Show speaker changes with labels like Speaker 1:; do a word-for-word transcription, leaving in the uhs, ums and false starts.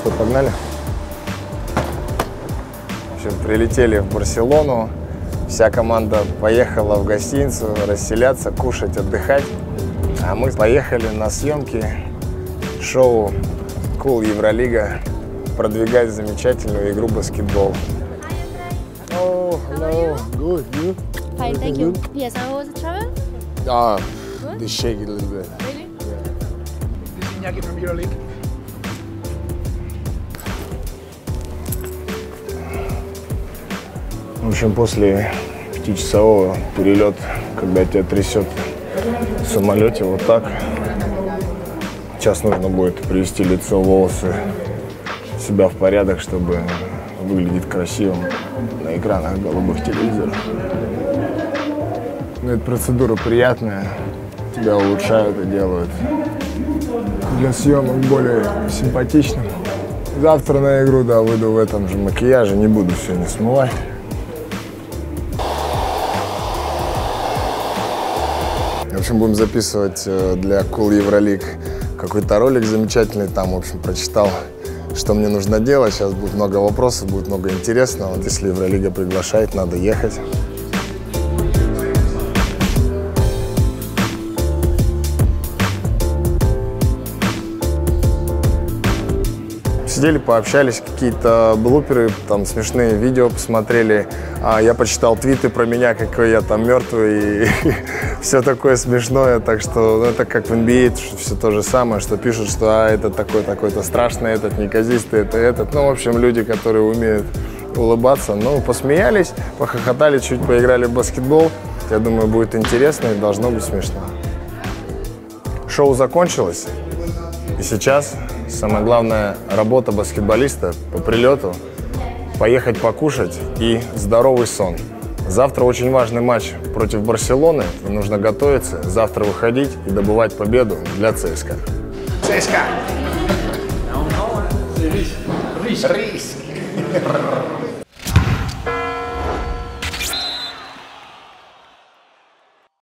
Speaker 1: что, погнали? В общем, прилетели в Барселону. Вся команда поехала в гостиницу расселяться, кушать, отдыхать. А мы поехали на съемки шоу Cool Евролига продвигать замечательную игру баскетбол.
Speaker 2: Oh, hello. Good. You?
Speaker 3: Fine, thank you. Yes, how was the travel?
Speaker 2: Ah, they shake it a little bit.
Speaker 3: Really?
Speaker 4: This is Iñaki from EuroLeague.
Speaker 1: В общем, после пятичасового перелета, когда тебя трясет в самолете вот так, сейчас нужно будет привести лицо, волосы, себя в порядок, чтобы выглядеть красивым на экранах голубых телевизоров. Но эта процедура приятная, тебя улучшают и делают для съемок более симпатичным. Завтра на игру, да, выйду в этом же макияже, не буду сегодня смывать. В общем, будем записывать для Cool Евролиг какой-то ролик замечательный. Там, в общем, прочитал, что мне нужно делать. Сейчас будет много вопросов, будет много интересного. Вот если Евролига приглашает, надо ехать. Сидели, пообщались, какие-то блуперы, там смешные видео посмотрели. А я почитал твиты про меня, какой я там мертвый и все такое смешное. Так что ну, это как в эн би эй, все то же самое, что пишут, что а, это такой такой-то страшный, этот неказистый, это этот. Ну, в общем, люди, которые умеют улыбаться. Ну, посмеялись, похохотали, чуть поиграли в баскетбол. Я думаю, будет интересно и должно быть смешно. Шоу закончилось. И сейчас самая главная работа баскетболиста по прилету – поехать покушать и здоровый сон. Завтра очень важный матч против Барселоны, и нужно готовиться, завтра выходить и добывать победу для ЦСКА.
Speaker 4: ЦСКА! Риск.